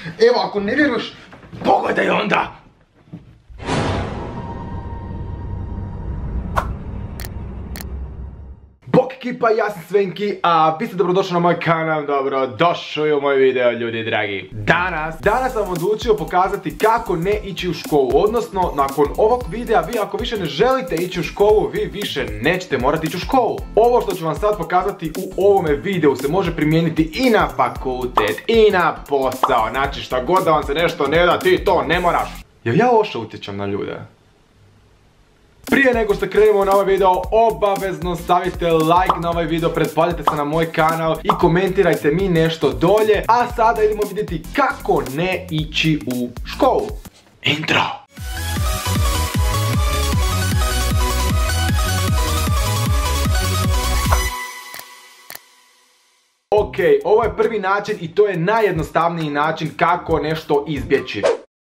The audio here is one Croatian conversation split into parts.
Evo, ako ne vjeruješ, pogledaj onda! Bok ekipa, ja sam Svenki, a vi ste dobrodošli na moj kanal, dobrodošli u moj video, ljudi dragi. Danas sam odlučio pokazati kako ne ići u školu, odnosno nakon ovog videa vi ako više ne želite ići u školu, vi više nećete morati ići u školu. Ovo što ću vam sad pokazati u ovome videu se može primijeniti i na fakultet, i na posao, znači šta god da vam se nešto ne da, ti to ne moraš. Jel ja loše utječem na ljude? Prije nego što krenemo na ovaj video, obavezno stavite like na ovaj video, pretplatite se na moj kanal i komentirajte mi nešto dolje. A sada idemo vidjeti kako ne ići u školu. Intro! Ok, ovo je prvi način i to je najjednostavniji način kako nešto izbjeći.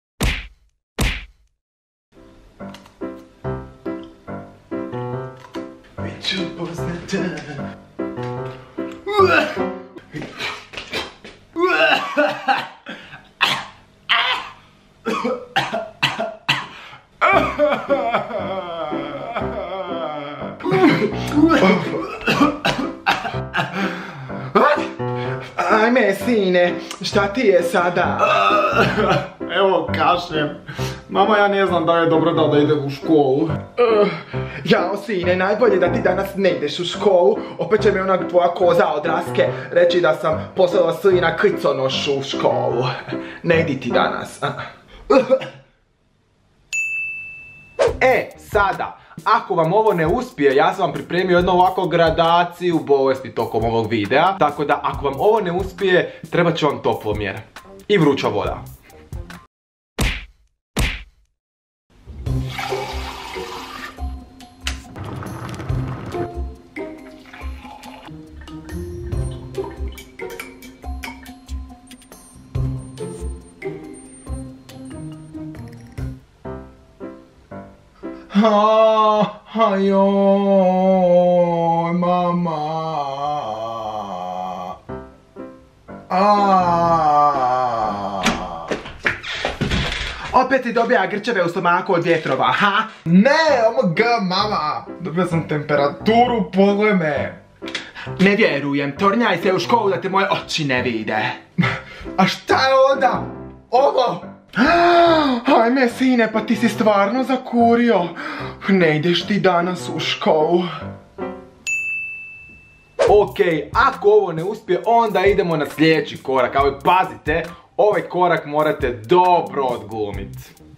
Ajme, sine, šta ti je sada? Evo, kašljem. Mama, ja ne znam da je dobro da idem u školu. Jao, sine, najbolje da ti danas ne ideš u školu. Opet će mi ona tvoja koza od Raske reći da sam poslala sina kliconošu u školu. Ne idi ti danas. Sada, ako vam ovo ne uspije, ja sam vam pripremio jednu ovako gradaciju bolesti tokom ovog videa. Tako da, ako vam ovo ne uspije, treba će vam toplomjer i vruća voda. Ajoj, mama. Opet ti dobija grčeve u stomaku od vjetrova, ha? Ne, mama. Dobio sam temperaturu, pogledaj me. Ne vjerujem, tornjaj se u školu da te moje oči ne vide. A šta je onda? Ovo? Ajme, sine, pa ti si stvarno zakurio. Ne ideš ti danas u školu. Ok, ako ovo ne uspije, onda idemo na sljedeći korak. Ali pazite, ovaj korak morate dobro odglumiti.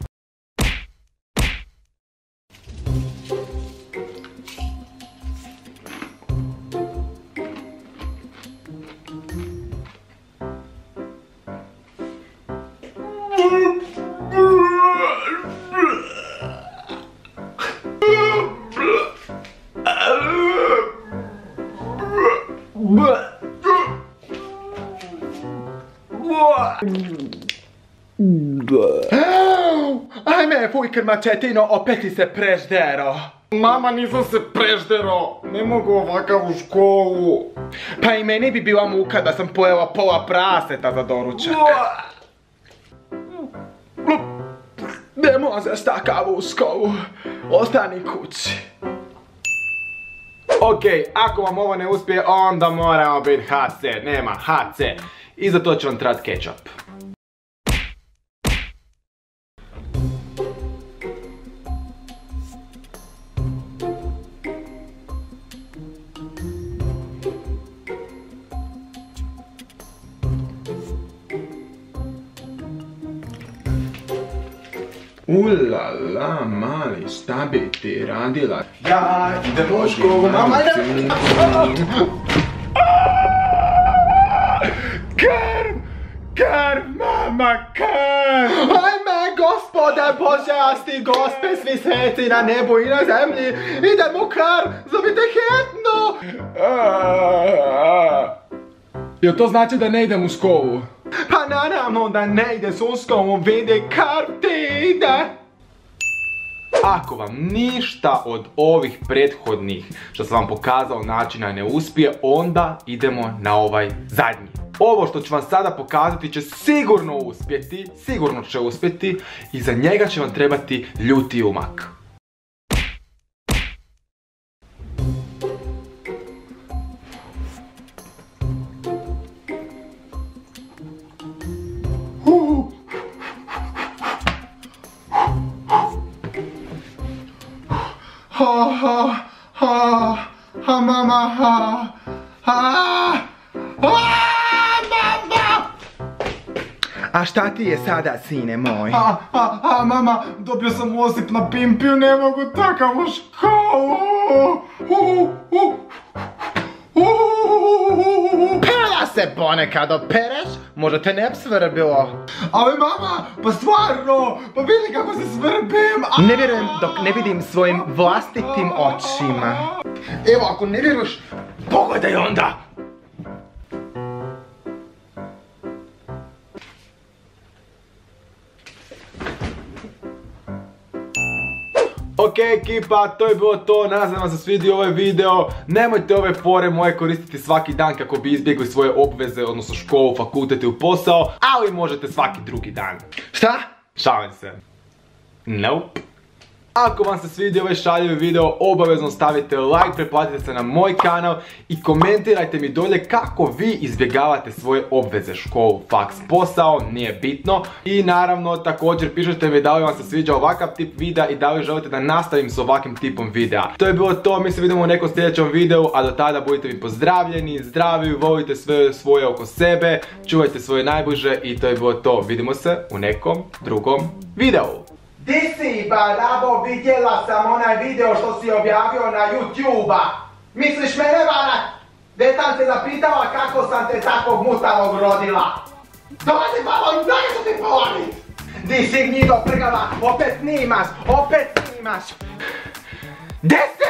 Ajme, fujker mačetino, opet ti se preždero. Mama, nisam se preždero. Ne mogu ovakav u školu. Pa i meni bi bila muka da sam pojela pola praseta za doručak. Ne možeš takav u školu. Ostani kući. Ok, ako vam ovo ne uspije, onda moramo biti HC. Nema HC. I za to će vam trebati ketchup. Ulala, mali, šta bi ti radila? Ja idem u školu, mama, Krv, mama, krv! Ajme, gospode božasti, gospe, svi sveti na nebu i na zemlji, idem u krv, zovite hitno! Jel to znači da ne idem u školu? Pa naravno da ne ideš u školu, vidi krv ti ide! Ako vam ništa od ovih prethodnih što sam vam pokazao načina ne uspije, onda idemo na ovaj zadnji. Ovo što ću vam sada pokazati će sigurno uspjeti i za njega će vam trebati ljuti umak. Mama, A šta ti je sada, sine moj? mama, dobio sam osip na pimpiju, ne mogu takav u školu. Pela se ponekad opereš? Možda te ne svrbilo. Ali mama, pa stvarno, pa vidi kako se svrbim. Ne vjerujem dok ne vidim svojim vlastitim očima. Evo, ako ne vjeruješ, pogledaj onda. Ok ekipa, to je bilo to, nadam se da vam se svidio ovaj video. Nemojte ove fore moje koristiti svaki dan kako bi izbjegli svoje obveze, odnosno školu, fakultet i posao, ali možete svaki drugi dan. Šta? Šalim se. Nope. Ako vam se svidio ovaj šaljivi video, obavezno stavite like, pretplatite se na moj kanal i komentirajte mi dolje kako vi izbjegavate svoje obveze, školu, faks, posao, nije bitno. I naravno također pišite mi da li vam se sviđa ovakav tip videa i da li želite da nastavim s ovakvim tipom videa. To je bilo to, mi se vidimo u nekom sljedećem videu, a do tada budite mi pozdravljeni, zdravi, volite sve svoje oko sebe, čuvajte svoje najbliže i to je bilo to. Vidimo se u nekom drugom videu. Di si, barabo, vidjela sam onaj video što si objavio na YouTube-a. Misliš mene varat? Već sam se zapitala kako sam te takvog mutavog rodila. Dolazi malo i daj ću ti polovit. Di si, gnjido prgava, opet snimaš. Gdje si?